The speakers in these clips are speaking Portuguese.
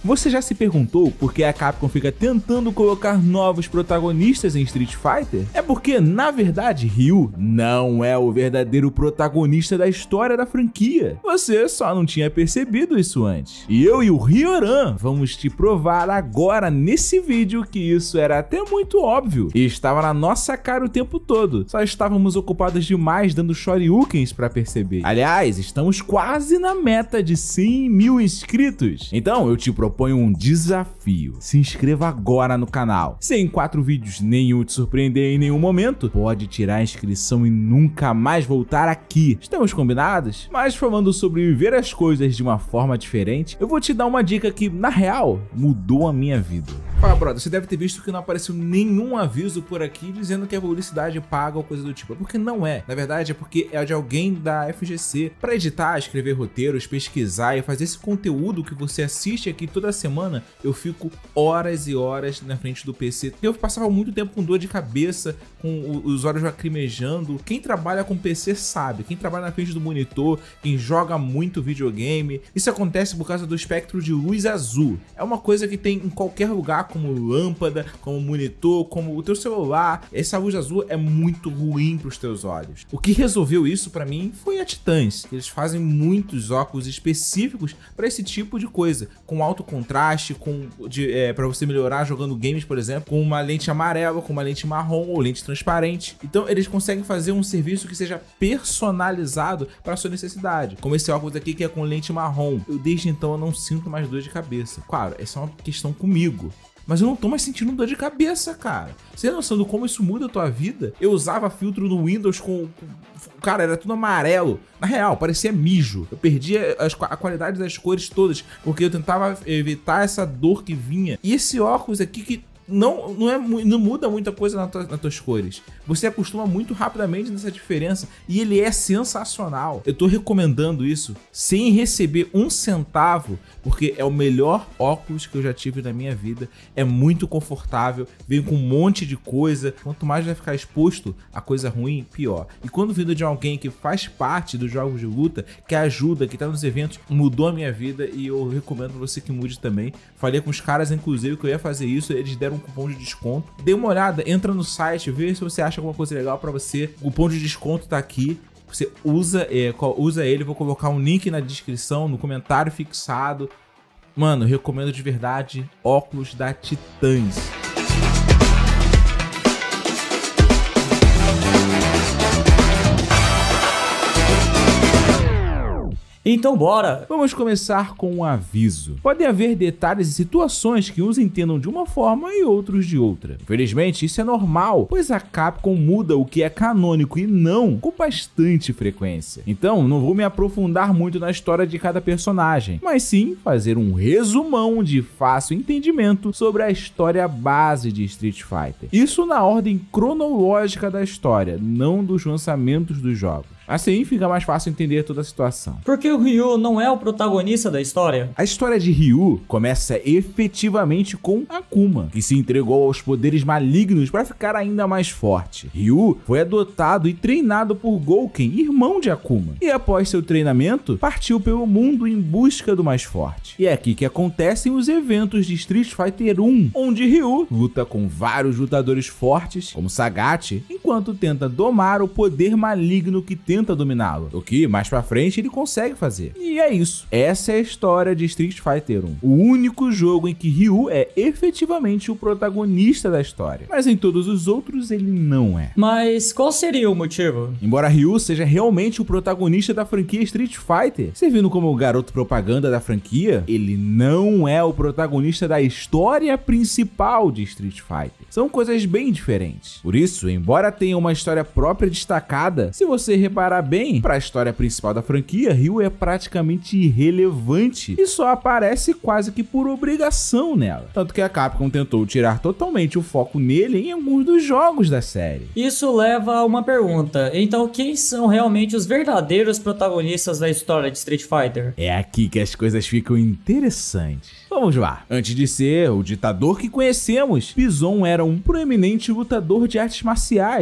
Você já se perguntou por que a Capcom fica tentando colocar novos protagonistas em Street Fighter? É porque, na verdade, Ryu não é o verdadeiro protagonista da história da franquia. Você só não tinha percebido isso antes. E eu e o Rioran vamos te provar agora nesse vídeo que isso era até muito óbvio e estava na nossa cara o tempo todo. Só estávamos ocupados demais dando shoryukens pra perceber. Aliás, estamos quase na meta de 100 mil inscritos. Então eu te proponho um desafio. Se inscreva agora no canal. Se em 4 vídeos nenhum te surpreender em nenhum momento, pode tirar a inscrição e nunca mais voltar aqui. Estamos combinados? Mas falando sobre ver as coisas de uma forma diferente, eu vou te dar uma dica que, na real, mudou a minha vida. Fala, brother, você deve ter visto que não apareceu nenhum aviso por aqui dizendo que a publicidade paga ou coisa do tipo. É porque não é. Na verdade, é porque é de alguém da FGC. Pra editar, escrever roteiros, pesquisar e fazer esse conteúdo que você assiste aqui toda semana, eu fico horas e horas na frente do PC. Eu passava muito tempo com dor de cabeça, com os olhos lacrimejando. Quem trabalha com PC sabe. Quem trabalha na frente do monitor, quem joga muito videogame. Isso acontece por causa do espectro de luz azul. É uma coisa que tem em qualquer lugar, como lâmpada, como monitor, como o teu celular. Essa luz azul é muito ruim para os teus olhos. O que resolveu isso para mim foi a Titãs. Eles fazem muitos óculos específicos para esse tipo de coisa, com alto contraste, para você melhorar jogando games, por exemplo, com uma lente amarela, com uma lente marrom ou lente transparente. Então eles conseguem fazer um serviço que seja personalizado para sua necessidade, como esse óculos aqui que é com lente marrom. Eu desde então eu não sinto mais dor de cabeça. Claro, essa é uma questão comigo, mas eu não tô mais sentindo dor de cabeça, cara. Você tem noção de como isso muda a tua vida? Eu usava filtro no Windows cara, era tudo amarelo. Na real, parecia mijo. Eu perdia a qualidade das cores todas, porque eu tentava evitar essa dor que vinha. E esse óculos aqui que não muda muita coisa nas tuas cores. Você acostuma muito rapidamente nessa diferença e ele é sensacional. Eu tô recomendando isso sem receber um centavo, porque é o melhor óculos que eu já tive na minha vida. É muito confortável, vem com um monte de coisa. Quanto mais vai ficar exposto a coisa ruim, pior. E quando vindo de alguém que faz parte dos jogos de luta, que ajuda, que tá nos eventos, mudou a minha vida e eu recomendo pra você que mude também. Falei com os caras, inclusive, que eu ia fazer isso, eles deram um cupom de desconto. Dê uma olhada, entra no site, vê se você acha alguma coisa legal pra você. O cupom de desconto tá aqui. Você usa ele, vou colocar um link na descrição, no comentário fixado. Mano, recomendo de verdade, óculos da Titãs. Então bora! Vamos começar com um aviso. Podem haver detalhes e situações que uns entendam de uma forma e outros de outra. Infelizmente, isso é normal, pois a Capcom muda o que é canônico e não com bastante frequência. Então, não vou me aprofundar muito na história de cada personagem, mas sim fazer um resumão de fácil entendimento sobre a história base de Street Fighter. Isso na ordem cronológica da história, não dos lançamentos dos jogos. Assim fica mais fácil entender toda a situação. Porque o Ryu não é o protagonista da história? A história de Ryu começa efetivamente com Akuma, que se entregou aos poderes malignos para ficar ainda mais forte. Ryu foi adotado e treinado por Gouken, irmão de Akuma, e após seu treinamento, partiu pelo mundo em busca do mais forte. E é aqui que acontecem os eventos de Street Fighter 1, onde Ryu luta com vários lutadores fortes, como Sagat, enquanto tenta domar o poder maligno que tenta dominá-lo, o que mais pra frente ele consegue fazer. E é isso. Essa é a história de Street Fighter 1. O único jogo em que Ryu é efetivamente o protagonista da história. Mas em todos os outros ele não é. Mas qual seria o motivo? Embora Ryu seja realmente o protagonista da franquia Street Fighter, servindo como o garoto propaganda da franquia, ele não é o protagonista da história principal de Street Fighter. São coisas bem diferentes. Por isso, embora tenha uma história própria destacada, se você reparar bem, para a história principal da franquia, Ryu é praticamente irrelevante e só aparece quase que por obrigação nela. Tanto que a Capcom tentou tirar totalmente o foco nele em alguns dos jogos da série. Isso leva a uma pergunta. Então, quem são realmente os verdadeiros protagonistas da história de Street Fighter? É aqui que as coisas ficam interessantes. Vamos lá. Antes de ser o ditador que conhecemos, Bison era um proeminente lutador de artes marciais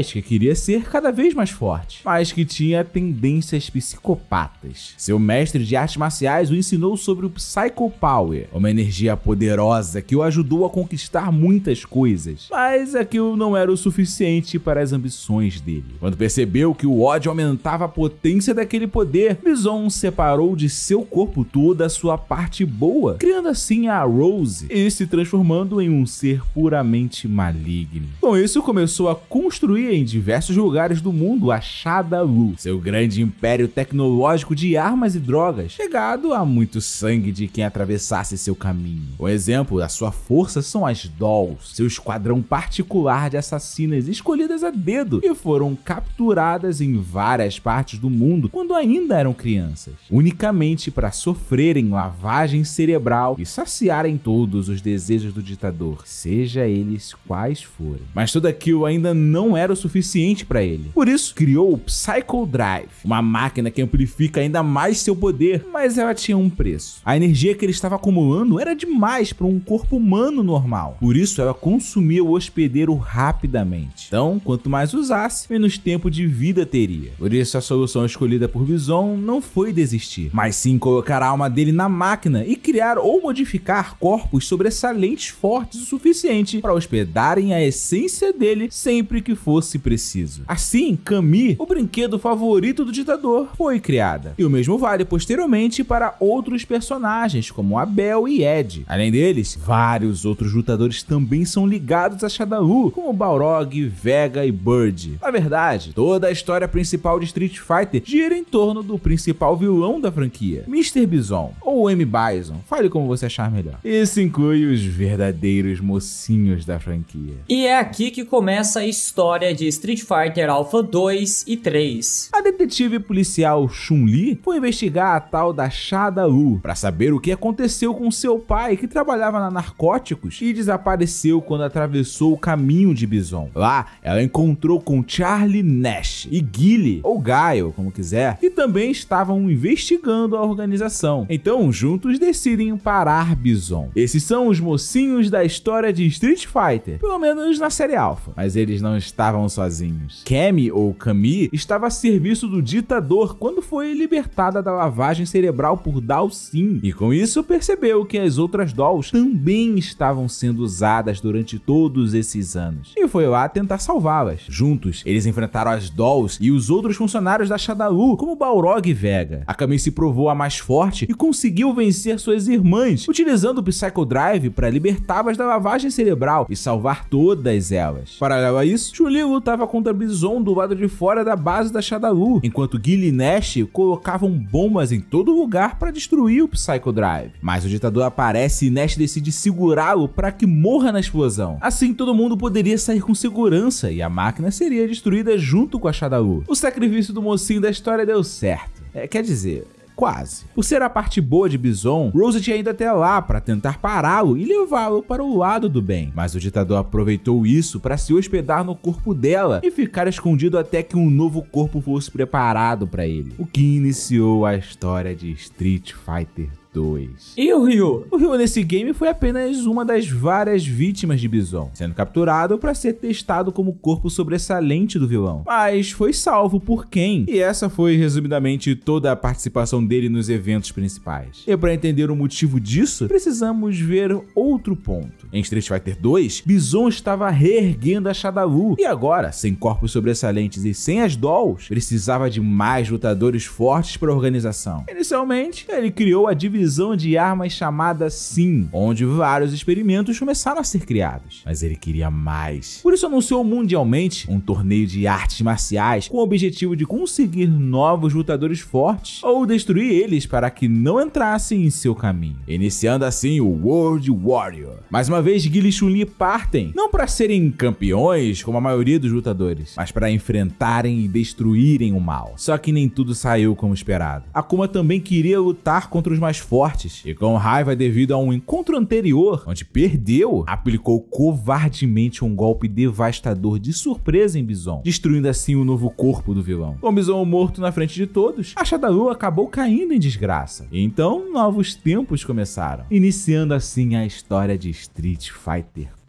rapaz que queria ser cada vez mais forte, mas que tinha tendências psicopatas. Seu mestre de artes marciais o ensinou sobre o Psycho Power, uma energia poderosa que o ajudou a conquistar muitas coisas, mas aquilo não era o suficiente para as ambições dele. Quando percebeu que o ódio aumentava a potência daquele poder, Bison separou de seu corpo toda a sua parte boa, criando assim a Rose e se transformando em um ser puramente maligno. Com isso, começou a construir em diversos lugares do mundo a Shadaloo, seu grande império tecnológico de armas e drogas, chegado a muito sangue de quem atravessasse seu caminho. Um exemplo da sua força são as Dolls, seu esquadrão particular de assassinas escolhidas a dedo, que foram capturadas em várias partes do mundo quando ainda eram crianças, unicamente para sofrerem lavagem cerebral e saciarem todos os desejos do ditador, seja eles quais forem. Mas tudo aquilo ainda não era o suficiente para ele. Por isso, criou o Psycho Drive, uma máquina que amplifica ainda mais seu poder, mas ela tinha um preço. A energia que ele estava acumulando era demais para um corpo humano normal. Por isso, ela consumia o hospedeiro rapidamente. Então, quanto mais usasse, menos tempo de vida teria. Por isso, a solução escolhida por Bison não foi desistir, mas sim colocar a alma dele na máquina e criar ou modificar corpos sobressalentes fortes o suficiente para hospedarem a essência dele sempre que fosse preciso. Assim, Camille, o brinquedo favorito do ditador, foi criada. E o mesmo vale posteriormente para outros personagens, como Abel e Ed. Além deles, vários outros lutadores também são ligados a Shadaloo, como Balrog, Vega e Bird. Na verdade, toda a história principal de Street Fighter gira em torno do principal vilão da franquia, Mr. Bison, ou M. Bison, fale como você achar melhor. Isso inclui os verdadeiros mocinhos da franquia. E é aqui que começa a história de Street Fighter Alpha 2 e 3. A detetive policial Chun-Li foi investigar a tal da Shadaloo para saber o que aconteceu com seu pai, que trabalhava na narcóticos e desapareceu quando atravessou o caminho de Bison. Lá, ela encontrou com Charlie Nash e Guile, ou Guile, como quiser, que também estavam investigando a organização. Então, juntos decidem parar Bison. Esses são os mocinhos da história de Street Fighter, pelo menos na série Alpha, mas eles não estavam sozinhos. Camille, ou Camille, estava a serviço do ditador quando foi libertada da lavagem cerebral por Dhalsim, e com isso percebeu que as outras Dolls também estavam sendo usadas durante todos esses anos, e foi lá tentar salvá-las. Juntos, eles enfrentaram as Dolls e os outros funcionários da Shadaloo, como Balrog e Vega. A Camille se provou a mais forte e conseguiu vencer suas irmãs, utilizando o Psycho Drive para libertá-las da lavagem cerebral e salvar todas elas. Paralelo a isso, Chun-Li lutava contra Bison do lado de fora da base da Shadaloo, enquanto Guile e Nash colocavam bombas em todo lugar para destruir o Psycho Drive. Mas o ditador aparece e Nash decide segurá-lo para que morra na explosão. Assim, todo mundo poderia sair com segurança e a máquina seria destruída junto com a Shadaloo. O sacrifício do mocinho da história deu certo. Quer dizer, quase. Por ser a parte boa de Bison, Rose tinha ido até lá para tentar pará-lo e levá-lo para o lado do bem. Mas o ditador aproveitou isso para se hospedar no corpo dela e ficar escondido até que um novo corpo fosse preparado para ele. O que iniciou a história de Street Fighter 2. E o Ryu? O Ryu nesse game foi apenas uma das várias vítimas de Bison, sendo capturado para ser testado como corpo sobressalente do vilão. Mas foi salvo por Ken, e essa foi resumidamente toda a participação dele nos eventos principais. E para entender o motivo disso, precisamos ver outro ponto. Em Street Fighter 2, Bison estava reerguendo a Shadaloo, e agora, sem corpos sobressalentes e sem as Dolls, precisava de mais lutadores fortes para a organização. Inicialmente, ele criou a divisão de armas chamada SIM, onde vários experimentos começaram a ser criados. Mas ele queria mais. Por isso anunciou mundialmente um torneio de artes marciais com o objetivo de conseguir novos lutadores fortes ou destruir eles para que não entrassem em seu caminho, iniciando assim o World Warrior. Mais uma vez, Guile e Chun-Li partem, não para serem campeões como a maioria dos lutadores, mas para enfrentarem e destruírem o mal. Só que nem tudo saiu como esperado. Akuma também queria lutar contra os mais fortes, e com raiva devido a um encontro anterior, onde perdeu, aplicou covardemente um golpe devastador de surpresa em Bison, destruindo assim o novo corpo do vilão. Com Bison morto na frente de todos, a Shadaloo acabou caindo em desgraça. E então, novos tempos começaram, iniciando assim a história de Street Fighter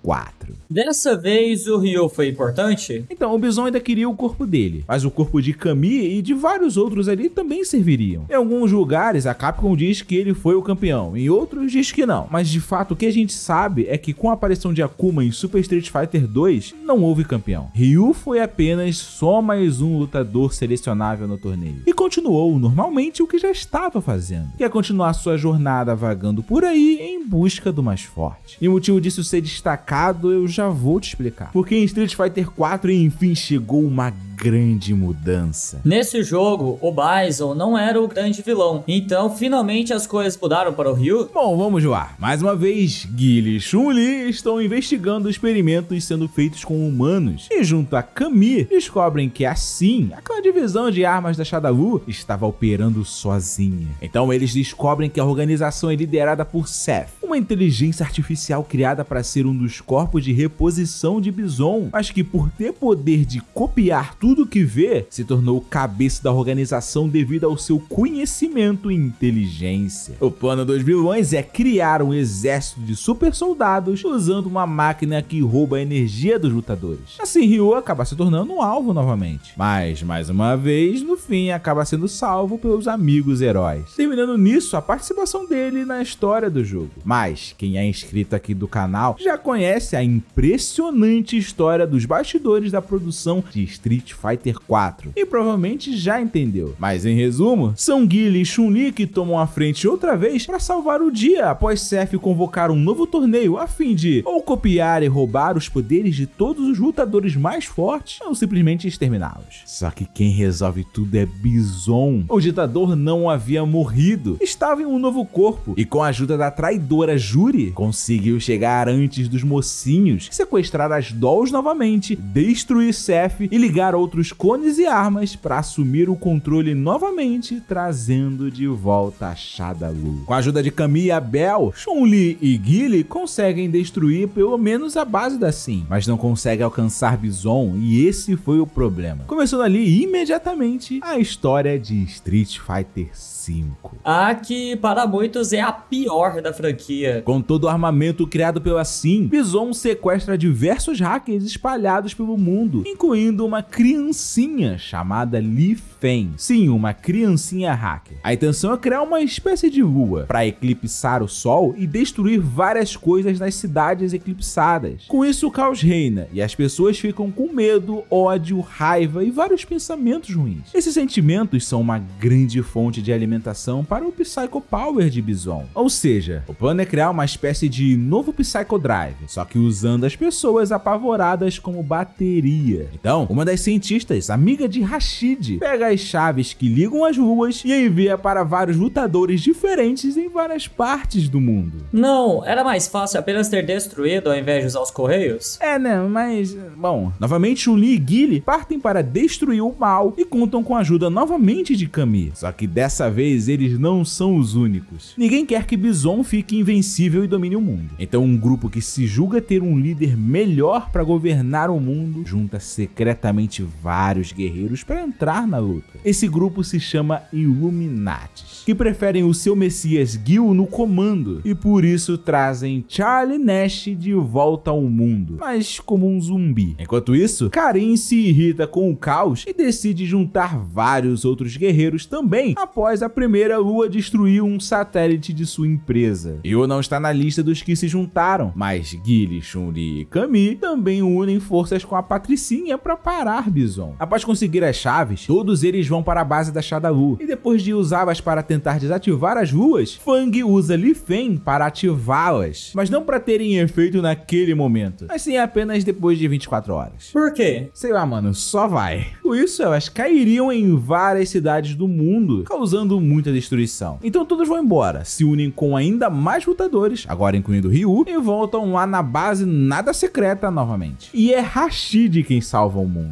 4. Dessa vez o Ryu foi importante? Então, o Bison ainda queria o corpo dele, mas o corpo de Kami e de vários outros ali também serviriam. Em alguns lugares, a Capcom diz que ele foi o campeão, em outros diz que não. Mas de fato, o que a gente sabe é que com a aparição de Akuma em Super Street Fighter 2, não houve campeão. Ryu foi apenas só mais um lutador selecionável no torneio. E continuou normalmente o que já estava fazendo, que é continuar sua jornada vagando por aí em busca do mais forte. E o motivo disso ser destacado eu já vou te explicar. Porque em Street Fighter 4, enfim, chegou uma grande mudança. Nesse jogo, o Bison não era o grande vilão, então finalmente as coisas mudaram para o Ryu? Bom, vamos lá. Mais uma vez, Guile e Chun-Li estão investigando experimentos sendo feitos com humanos e junto a Kami descobrem que assim, aquela divisão de armas da Shadaloo estava operando sozinha. Então eles descobrem que a organização é liderada por Seth, uma inteligência artificial criada para ser um dos corpos de reposição de Bison, mas que por ter poder de copiar tudo que vê, se tornou cabeça da organização devido ao seu conhecimento e inteligência. O plano dos vilões é criar um exército de super soldados usando uma máquina que rouba a energia dos lutadores. Assim, Ryu acaba se tornando um alvo novamente. Mas, mais uma vez, no fim, acaba sendo salvo pelos amigos heróis, terminando nisso a participação dele na história do jogo. Mas, quem é inscrito aqui do canal já conhece a impressionante história dos bastidores da produção de Street Fighter 4 e provavelmente já entendeu. Mas em resumo, são Guile e Chun-Li que tomam a frente outra vez para salvar o dia após Seth convocar um novo torneio a fim de ou copiar e roubar os poderes de todos os lutadores mais fortes ou simplesmente exterminá-los. Só que quem resolve tudo é Bison. O ditador não havia morrido, estava em um novo corpo e com a ajuda da traidora Juri conseguiu chegar antes dos mocinhos, sequestrar as Dolls novamente, destruir Seth e ligar outros cones e armas para assumir o controle novamente, trazendo de volta a Shadaloo. Com a ajuda de Kami e Abel, Chun-Li e Guile conseguem destruir pelo menos a base da Sim, mas não conseguem alcançar Bison e esse foi o problema. Começando ali imediatamente a história de Street Fighter 5. A que para muitos é a pior da franquia. Com todo o armamento criado pela Sim, Bison sequestra diversos hackers espalhados pelo mundo, incluindo uma criancinha chamada Li Fen. Sim, uma criancinha hacker. A intenção é criar uma espécie de lua para eclipsar o sol e destruir várias coisas nas cidades eclipsadas. Com isso, o caos reina e as pessoas ficam com medo, ódio, raiva e vários pensamentos ruins. Esses sentimentos são uma grande fonte de alimentação para o Psycho Power de Bison. Ou seja, o plano é criar uma espécie de novo Psycho Drive, só que usando as pessoas apavoradas como bateria. Então, uma das cientistas, amiga de Rashid, pega as chaves que ligam as luas e envia para vários lutadores diferentes em várias partes do mundo. Não, era mais fácil apenas ter destruído ao invés de usar os correios? É, né? Mas, bom, novamente Chun-Li e Guile partem para destruir o mal e contam com a ajuda novamente de Kami. Só que dessa vez eles não são os únicos. Ninguém quer que Bison fique invencível e domine o mundo. Então um grupo que se julga ter um líder melhor para governar o mundo junta secretamente vários guerreiros para entrar na luta. Esse grupo se chama Illuminatis, que preferem o seu messias Gil no comando e por isso trazem Charlie Nash de volta ao mundo, mas como um zumbi. Enquanto isso, Karin se irrita com o caos e decide juntar vários outros guerreiros também após a primeira lua destruir um satélite de sua empresa. Ryu não está na lista dos que se juntaram, mas Guile, Chun-Li e Kami também unem forças com a Patricinha para parar Bison. Após conseguir as chaves, todos eles vão para a base da Shadaloo e depois de usá-las para tentar desativar as luas, Fang usa Li Fen para ativá-las, mas não para terem efeito naquele momento, mas sim apenas depois de 24 horas. Por quê? Sei lá, mano, só vai. Com isso, elas cairiam em várias cidades do mundo, causando muita destruição. Então todos vão embora, se unem com ainda mais lutadores, agora incluindo Ryu, e voltam lá na base nada secreta novamente. E é Rashid quem salva o mundo. Após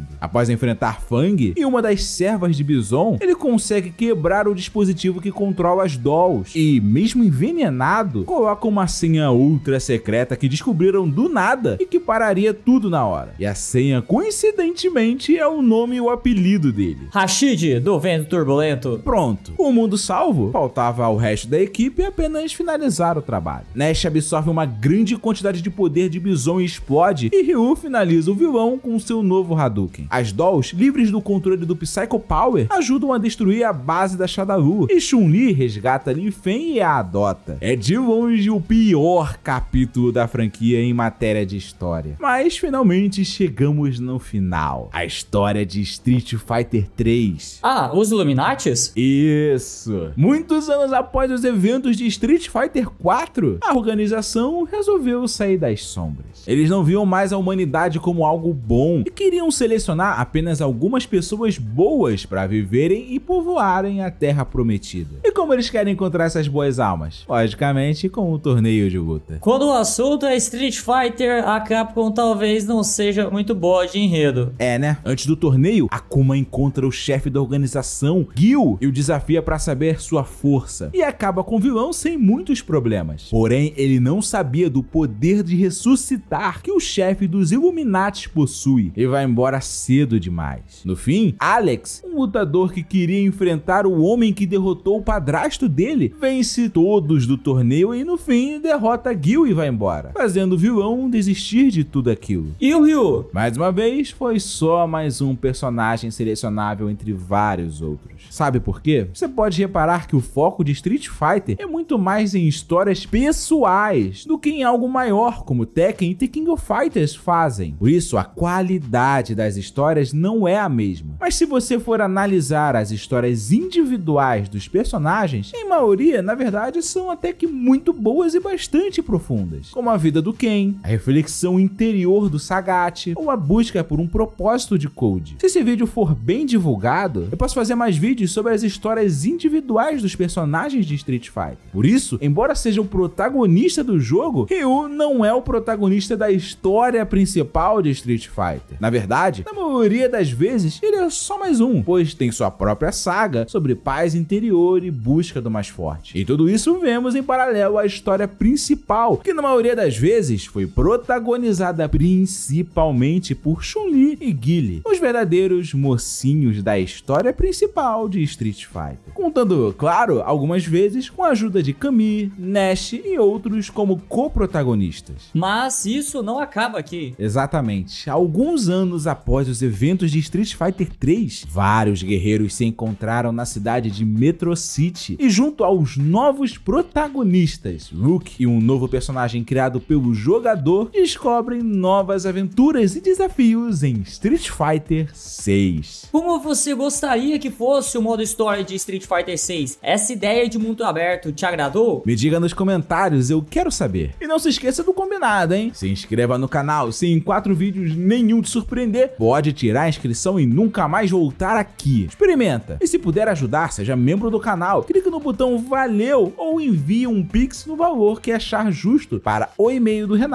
Após enfrentar Fang e uma das servas de Bison, ele consegue quebrar o dispositivo que controla as dolls e, mesmo envenenado, coloca uma senha ultra secreta que descobriram do nada e que pararia tudo na hora. E a senha, coincidentemente, é o nome e o apelido dele: Rashid, do Vento Turbulento. Pronto, o mundo salvo, faltava ao resto da equipe apenas finalizar o trabalho. Nash absorve uma grande quantidade de poder de Bison e explode, e Ryu finaliza o vilão com seu novo Hadouken. As dolls, livres do controle do Psycho Power, ajudam a destruir a base da Shadaloo, e Chun-Li resgata Li Fen e a adota. É de longe o pior capítulo da franquia em matéria de história. Mas finalmente chegamos no final. A história de Street Fighter 3. Ah, os Illuminatis? Isso! Muitos anos após os eventos de Street Fighter 4, a organização resolveu sair das sombras. Eles não viam mais a humanidade como algo bom e queriam selecionar apenas algumas pessoas boas para viverem e povoarem a Terra Prometida. E como eles querem encontrar essas boas almas? Logicamente, com um torneio de luta. Quando o assunto é Street Fighter, a Capcom talvez não seja muito boa de enredo. É, né? Antes do torneio, Akuma encontra o chefe da organização, Gil, e o desafia para saber sua força, e acaba com o vilão sem muitos problemas. Porém, ele não sabia do poder de ressuscitar que o chefe dos Illuminati possui, e vai embora cedo demais. No fim, Alex, um lutador que queria enfrentar o homem que derrotou o padrasto dele, vence todos do torneio e no fim derrota Gil e vai embora, fazendo o vilão desistir de tudo aquilo. E o Ryu? Mais uma vez, foi só mais um personagem selecionável entre vários outros. Sabe por quê? Você pode reparar que o foco de Street Fighter é muito mais em histórias pessoais do que em algo maior, como Tekken e The King of Fighters fazem. Por isso, a qualidade das histórias não é a mesma. Mas se você for analisar as histórias individuais dos personagens, em maioria, na verdade, são até que muito boas e bastante profundas, como a vida do Ken, a reflexão interior do Sagat ou a busca por um propósito de Code. Se esse vídeo for bem divulgado, eu posso fazer mais vídeos sobre as histórias individuais dos personagens de Street Fighter. Por isso, embora seja o protagonista do jogo, Ryu não é o protagonista da história principal de Street Fighter. Na verdade, na maioria das vezes, ele é só mais um, pois tem sua própria saga sobre paz interior e busca do mais forte. E tudo isso vemos em paralelo à história principal, que na maioria das vezes foi protagonizada principalmente por Chun-Li e Guile, os verdadeiros mocinhos da história principal de Street Fighter. Contando, claro, algumas vezes com a ajuda de Camille, Nash e outros como co-protagonistas. Mas isso não acaba aqui. Exatamente. Alguns anos após os eventos de Street Fighter 3, vários guerreiros se encontraram na cidade de Metro City e junto aos novos protagonistas, Rook e um novo personagem criado pelo jogador, descobrem novas aventuras e desafios em Street Fighter 6. Como você gostaria que fosse o modo história de Street Fighter 6? Essa ideia de mundo aberto te agradou? Me diga nos comentários, eu quero saber. E não se esqueça do combinado, hein? Se inscreva no canal, se em 4 vídeos nenhum te surpreender, pode tirar a inscrição e nunca mais voltar aqui. Experimenta. E se puder ajudar, seja membro do canal, clique no botão valeu ou envie um pix no valor que achar justo para o e-mail do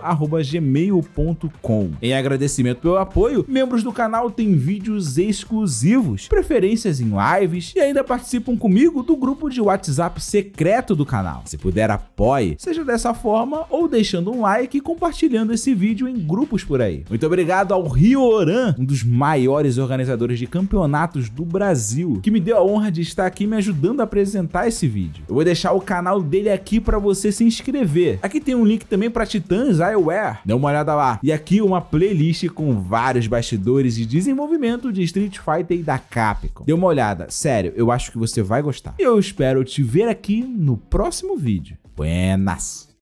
renato@gmail.com. Em agradecimento pelo apoio, membros do canal têm vídeos exclusivos, preferências em lives e ainda participam comigo do grupo de WhatsApp secreto do canal. Se puder, apoie, seja dessa forma ou deixando um like e compartilhando esse vídeo em grupos por aí. Muito obrigado ao Rioran, um dos maiores organizadores de campeonatos do Brasil, que me deu a honra de estar aqui me ajudando a apresentar esse vídeo. Eu vou deixar o canal dele aqui para você se inscrever. Aqui tem um link também para Titãs Ioware, dê uma olhada lá. E aqui uma playlist com vários bastidores de desenvolvimento de Street Fighter e da Capcom. Dê uma olhada, sério, eu acho que você vai gostar. E eu espero te ver aqui no próximo vídeo. Buenas!